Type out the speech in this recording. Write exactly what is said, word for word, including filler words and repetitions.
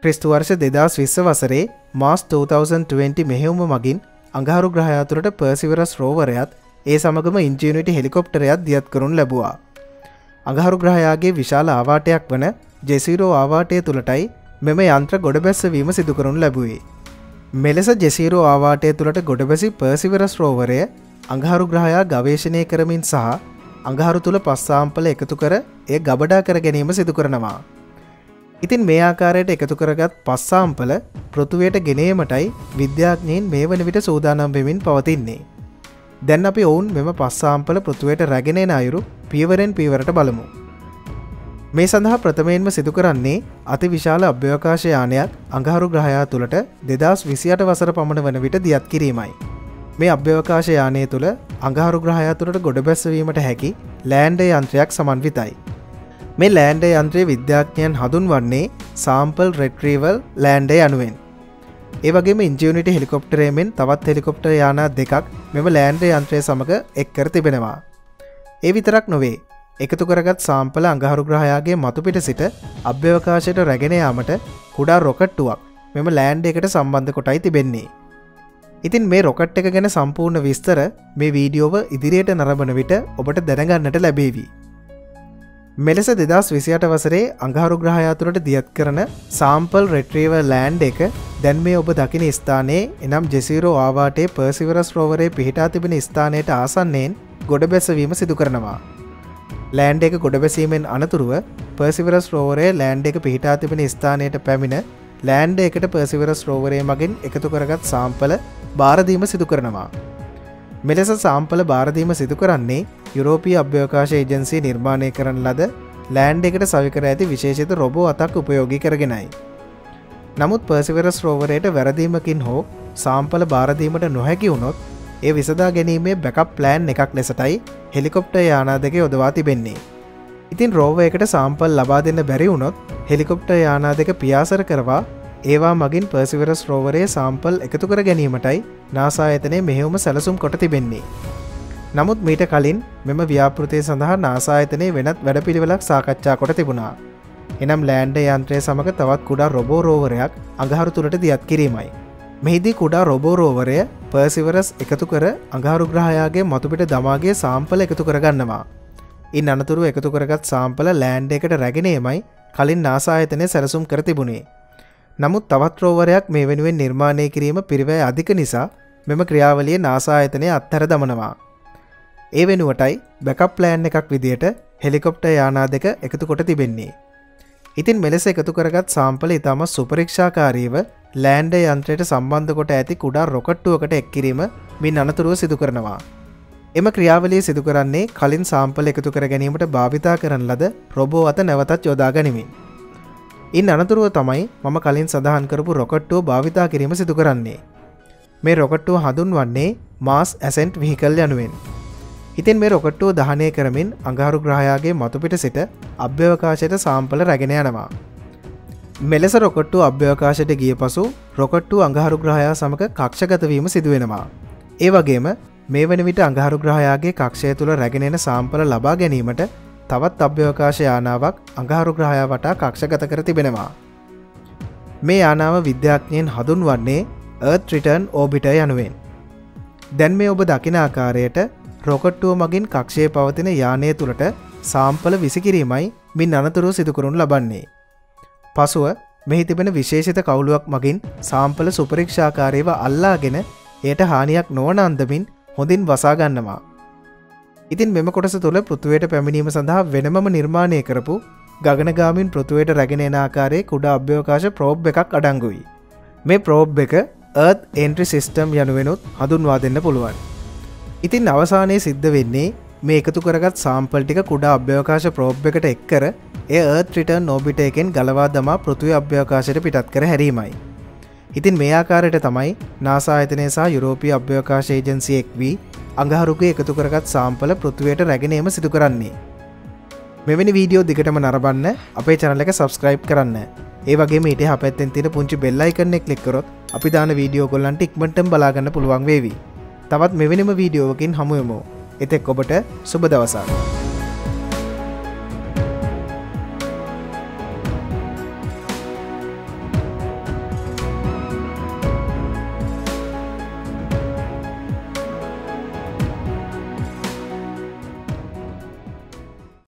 ක්‍රිස්තු වර්ෂ දෙදාස් විස්ස වසරේ මාස් දෙදාස් විස්ස මෙහෙයුම මගින් අඟහරු ග්‍රහය තුළට පර්සිවරස් රෝවරයත් ඒ සමගම ඉන්ජිනියරිටි හෙලිකොප්ටරයත් දියත් කරනු ලැබුවා. අඟහරු ග්‍රහයාගේ විශාල ආවාටයක් වන ජෙසීරෝ ආවාටය තුළටයි මෙම යන්ත්‍ර ගොඩබැස්සවීම සිදු කරනු ලැබුවේ. මෙලෙස ජෙසීරෝ ආවාටය තුළට ගොඩබැසි පර්සිවරස් රෝවරය අඟහරු ග්‍රහයා ගවේෂණය කරමින් සහ අඟහරු තුළ පස් සාම්පල එකතු කර එය ගබඩා කර ගැනීම සිදු කරනවා. ඉතින් මේ ආකාරයට එකතු කරගත් පස් සාම්පල පෘථුවියට ගෙනීමටයි විද්‍යාඥයින් මේ වන විට සූදානම් වෙමින් පවතින්නේ. දැන් අපි ඔවුන් මෙම පස් සාම්පල පෘථුවියට රැගෙන එන අයුරු පියවරෙන් පියවරට බලමු. මේ සඳහා ප්‍රථමයෙන්ම සිදු කරන්නේ අතිවිශාල අභ්‍යවකාශ යානයක් අඟහරු ග්‍රහයා තුළට දෙදාස් විසිඅට වසර පමණ වන විට දියත් කිරීමයි. මේ අභ්‍යවකාශ යානය තුළ අඟහරු ග්‍රහයා තුළට ගොඩබැස්සවීමට හැකි ලෑන්ඩර් යන්ත්‍රයක් සමන්විතයි. මේ ලෑන්ඩර් යන්ත්‍රයේ විද්‍යාඥයන් හඳුන්වන්නේ සාම්පල් රිට්‍රීවල් ලෑන්ඩර් යනුවෙන්. ඒ වගේම ඉන්ජිනියරිටි හෙලිකොප්ටරයෙන් මෙන් තවත් හෙලිකොප්ටර් යානා දෙකක් මෙම ලෑන්ඩර් යන්ත්‍රය සමග එක් කර තිබෙනවා. ඒ විතරක් නොවේ. එකතු කරගත් සාම්පල අඟහරු ග්‍රහයාගේ මතුපිට සිට අභ්‍යවකාශයට රැගෙන යාමට කුඩා රොකට්ටුවක් මෙම ලෑන්ඩ් එකට සම්බන්ධ කොටයි තිබෙන්නේ. ඉතින් මේ රොකට් එක ගැන සම්පූර්ණ විස්තර මේ වීඩියෝව ඉදිරියට නරඹන විට ඔබට දැනගන්නට ලැබේවි. මෙලෙස දෙදාස් විසිඅට වසරේ අඟහරු ග්‍රහයා තුළට දියත් කරන සාම්පල් රිට්‍රීවල් ලෑන්ඩ් එක දැන් මේ ඔබ දකින ස්ථානයේ එනම් ජෙසීරෝ ආවාටයේ පර්සිවරස් රෝවරේ පිහිටා තිබෙන ස්ථානයට ආසන්නයෙන් ගොඩබැසවීම සිදු කරනවා. ලෑන්ඩ් එක ගොඩබැසීමෙන් අනතුරුව පර්සිවරස් රෝවරේ ලෑන්ඩ් එක පිහිටා තිබෙන ස්ථානයට පැමිණ ලෑන්ඩ් එකට පර්සිවරස් රෝවරේ මගින් එකතු කරගත් සාම්පල බාරදීම සිදු කරනවා. මෙලෙස සාම්පල බාරදීම සිදු කරන්නේ යුරෝපීය අභ්‍යවකාශ ඒජන්සිය නිර්මාණය කරන ලද ලෑන්ඩ් එකට සවිකර ඇති විශේෂිත රොබෝ අතක් උපයෝගී කරගෙනයි. නමුත් පර්සිවරස් රෝවරයට වැරදීමකින් හෝ සාම්පල බාරදීමට නොහැකි වුණොත් ඒ විසඳා ගැනීමේ බැකප් ප්ලෑන් එකක් ලෙසටයි හෙලිකොප්ටර් යානා දෙක යොදවා තිබෙන්නේ. ඉතින් රෝවර් එකට සාම්පල් ලබා දෙන්න බැරි වුණොත් හෙලිකොප්ටර් යානා දෙක පියාසර කරවා ඒවා මගින් පර්සිවරස් රෝවරයේ සාම්පල් එකතු කර ගැනීමටයි නාසා ආයතනය මෙහෙයුම සැලසුම් කොට තිබෙන්නේ. නමුත් මීට කලින් මෙම ව්‍යාපෘතිය සඳහා නාසා ආයතනයේ වෙනත් වැඩපිළිවෙලක් සාකච්ඡා කොට තිබුණා. එනම් ලෑන්ඩර් යන්ත්‍රය සමග තවත් කුඩා රොබෝ රෝවරයක් අඟහරු තුළට දියත් කිරීමයි. මෙහිදී කුඩා රොබෝ රෝවරය පර්සිවරස් එකතු කර අඟහරු ග්‍රහයාගේ මතුපිට දමාගේ සාම්පල එකතු කරගන්නවා. ඉන් අනතුරුව එකතු කරගත් සාම්පල ලෑන්ඩ් එකට රැගෙන ඒමයි කලින් නාසා ආයතනය සැලසුම් කර තිබුණේ. නමුත් තවත් රෝවරයක් මේ වෙනුවෙන් නිර්මාණය කිරීම පිරිවැය අධික නිසා මෙම ක්‍රියාවලිය නාසා ආයතනය අත්හැර දමනවා. ඒ වෙනුවටයි බැකප් ප්ලෑන් එකක් විදියට හෙලිකොප්ටර් යානා දෙක එකතු කොට තිබෙන්නේ. ඉතින් මෙලෙස එකතු කරගත් සාම්පල ඉතාම සුපරීක්ෂාකාරීව ලෑන්ඩර් යන්ත්‍රයට සම්බන්ධ කොට ඇති කුඩා රොකට්ටුවකට එක් කිරීම මින් අනතුරුව සිදු කරනවා. එම ක්‍රියාවලිය සිදු කරන්නේ කලින් සාම්පල එකතු කර ගැනීමට භාවිතා කරන ලද රොබෝ අත නැවතත් යොදා ගනිමින්. ඉන් අනතුරුව තමයි මම කලින් සඳහන් කරපු රොකට්ටුව භාවිතා කිරීම සිදු කරන්නේ. මේ රොකට්ටුව හඳුන්වන්නේ මාස් ඇසෙන්ට් විහිකල් යනුවෙන්. ඉතින් මේ රොකට්ටුව දහනය කරමින් අඟහරු ග්‍රහයාගේ මතුපිට සිට අභ්‍යවකාශයට සාම්පල රැගෙන යනවා. මෙලෙස රොකට්ටුව අභ්‍යවකාශයට ගිය පසු රොකට්ටුව අඟහරු ග්‍රහයා සමග කක්ෂගත වීම සිදු වෙනවා. ඒ වගේම මේ වන විට අඟහරු ග්‍රහයාගේ කක්ෂය තුළ රැගෙන එන සාම්පල ලබා ගැනීමට තවත් අභ්‍යවකාශ යානාවක් අඟහරු ග්‍රහයා වටා කක්ෂගත කර තිබෙනවා. මේ යානාව විද්‍යාඥයන් හඳුන්වන්නේ Earth Return Orbiter යනුවෙන්. දැන් මේ ඔබ දකින ආකාරයට රොකට්ටුව මගින් කක්ෂයේ පවතින යානය තුළට සාම්පල විසිකිරීමයි මින් අනතුරුව සිදු කරනු ලබන්නේ. පසුව මෙහි තිබෙන විශේෂිත කවුලුවක් මගින් සාම්පල සුපරීක්ෂාකාරීව අල්ලාගෙන එයට හානියක් නොවන අන්දමින් හොඳින් වසා ගන්නවා. ඉතින් මෙම කොටස තුළ පෘථුවියට පැමිණීම සඳහා වෙනමම නිර්මාණය කරපු ගගනගාමීන් පෘථුවියට රැගෙන එන ආකාරයේ කුඩා අභ්‍යවකාශ ප්‍රෝබ් එකක් අඩංගුයි. මේ ප්‍රෝබ් එක Earth Entry System යනුවෙනුත් හඳුන්වා දෙන්න පුළුවන්. ඉතින් අවසානයේ සිද්ධ වෙන්නේ මේ එකතු කරගත් සාම්පල් ටික කුඩා අභ්‍යවකාශ ප්‍රෝබ් එකට එක් කර එය Earth Return Orbiter එකෙන් ගලවා දමා පෘථිවි අභ්‍යවකාශයට පිටත් කර හැරීමයි. ඉතින් මේ ආකාරයට තමයි නාසා ආයතනය සහ යුරෝපීය අභ්‍යවකාශ ඒජන්සිය එක් වී අඟහරුගේ එකතු කරගත් සාම්පල පෘථිවියට රැගෙන ඒම සිදු කරන්නේ. මෙවැනි වීඩියෝ දිගටම නරඹන්න අපේ channel එක subscribe කරන්න. ඒ වගේම ඊට එහා පැත්තෙන් තියෙන පුංචි bell icon එක click කරොත් අපි දාන වීඩියෝ ඔයගොල්ලන්ට ඉක්මනටම බලා ගන්න පුළුවන් වේවි. තවත් මෙවැනිම වීඩියෝවකින් හමු වෙමු. එතෙක් ඔබට සුබ දවසක්.